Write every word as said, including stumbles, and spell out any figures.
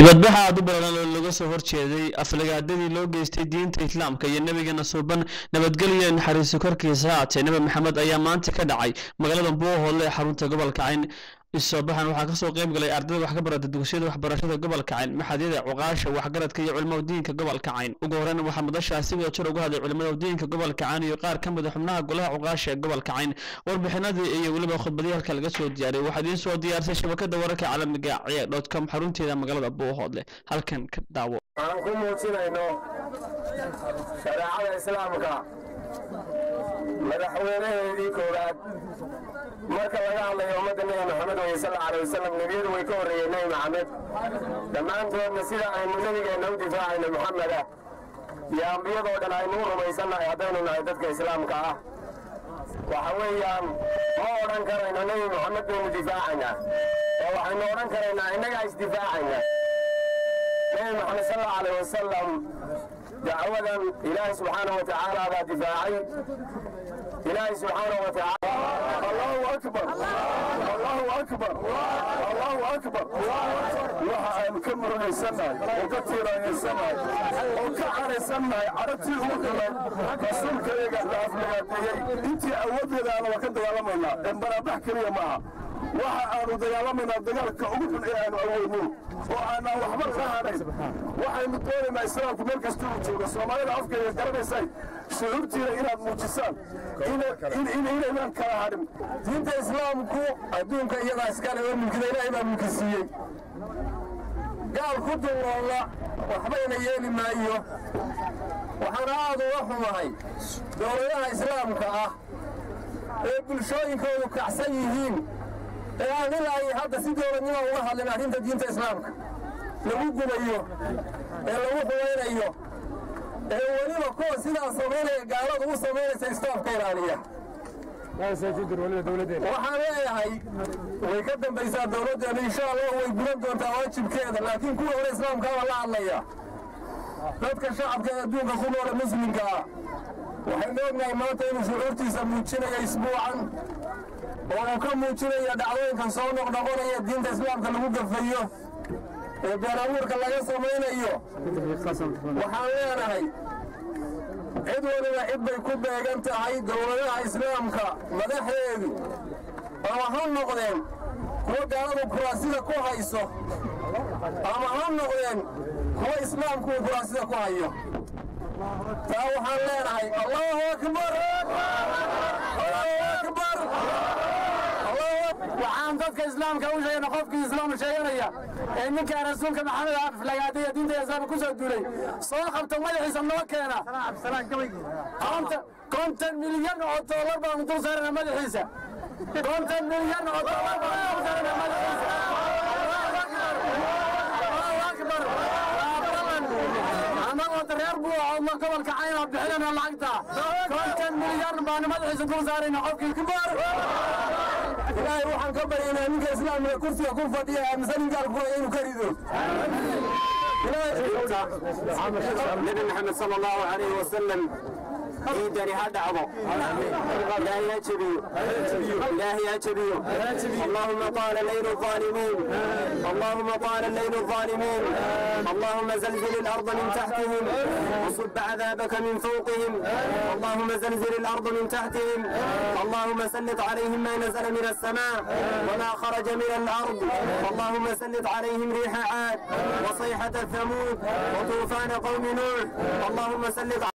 dibadbaxa aad u badan oo laga soo horjeeday aflagaadadii loo geystay diinta islaamka iyo nabigeena suuban nabadgelyo iyo naxariis korkiisa haatee nabi maxamed ayaa maanta ka dhacay magaalada Buuhoodle ee xarunta gobolka Cayn isoobaxan waxa ka soo qayb galay ardayda wax ka barata dugsiyada waxbarashada gobolka Cayn maxadiyada cuqaasha waxgaradka iyo culimada diinka gobolka Cayn ugu horreyn waxa madashaasi wada jir ugu haday culimada diinka gobolka Cayn iyo qaar ka mid ah xubnaha golaha cuqaasha gobolka Cayn warbixinadii iyo waliba khudbadii halka laga soo diyaariyay waxa idin soo diyaarsay shabakada wararka caalamiga ciyaar dot com xarunteeda magaalada Buuhoodle halkan ka daawo aan ku muujinayno shariicada islaamka madaxweynaheedii koowaad marka laga hadlayo ummadda nabi maxamed sallallahu alayhi wasallam nabiyadu way ka horeeyeen nabi maxamed dhammaantoodna sida aynu nabigeena u difaacayno maxameda iyo ambiyadoo dhan aynu u rumaysanahay haddaynu nahay dadka islaamka ah waxa weeyaan ma odhan karayno nabi maxamed baynu difaacaynaa ee waxaynu odhan karaynaa innagaa isdifaacaynaa nabi maxamed sallallahu alayhi wasallam دعوة إله سبحانه وتعالى ذا دفاعي إله سبحانه وتعالى الله أكبر الله أكبر الله أكبر وحا نكمر السنة وكثير السنة وكعر السنة عرفتي الوكلة رسولك يقع لأفلاتي انت أودي لأنا وكنت يعلمنا إن بنا بحكي لي معها waxa aanu dagaalamana dagaalka ugu xun ee aanu awoodno oo aan waxba ka haray waxaynu doonaynaa islaamku meel kasta uu joogo Soomaalida afkeeda garanaysay shuruurtiina inaad muujisaan in in inaan kala harin diinta islaamku adduunka iyaga iskale oo mulkida Ilaahay baa mulkisiiyay gaal ku duloola waxba ina yeeli maayo waxaan aad uga xumahay dowladaha islaamka ah ee bulshooyinkoodu kacsan yihiin ee ilaahay hadda si dowladnimo uga hadlay arrinta diinta islaamka lagu gubayo ee lagu xumaynayo ee waliba kuwa sidaas sameynaya gaaladu u sameynaysa islaamka ilaaliya waxaan leeyahay way ka dambaysaa dowladdeena insha Allah way gudan doontaa waajibkeeda laakiin kuwa hore islaamka waa la hadlaya dadka shacabka adduunka ku nool muslimka ah waxay leeyahay maanta inuu shucuurtiisa muujinayo isbuucan oo ka muujinaya dhacdooyinka soo noqnoqonaya diinta islaamka lagu gafayo ee beenabuurka laga samaynayo waxaan leenahay cid waliba cid bay ku beegan tahay dowladaha islaamka madaxeedu ama ha noqdeen kuwa gaaladu kuraasida ku hayso ama ha noqdeen kuwa islaamku kuraasida ku hayo taa waxaan leenahay allahu akbar allahu akbar waxaan dadka islaamka u sheegay qofkii islaam sheeganaya ee ninka rasuulka maxamed aflagaadaya diinta islaamka ku soo duulay soo qabto madaxiisa noo keena konton milyan oo dollar baan dul saarnaa madaxiisa konton milyan oo dollar baan dul saarnaa madaxiisa allahu akbar anagoo dareer buu oo gobolka Cayn bixinana lacagta konton milyan baan madaxiisa dul saarnaa qofkii kibar إلهي وحن كبرنا منك إسلام كرسي يكون فضيع مثلا قال كل إنه كريدو النبي محمد صلى الله عليه وسلم إيدري هذا عظم إلهي يا شبيو إلهي يا شبيو اللهم طال الليل الظالمين اللهم طال الليل الظالمين اللهم زلزل الأرض من تحتهم وصب عذابك من فوقهم اللهم زلزل الأرض من تحتهم اللهم سلط عليهم ما نزل من السماء وما خرج من الأرض اللهم سلط عليهم ريح عاد وصيحة ثمود وطوفان قوم نوح اللهم سلط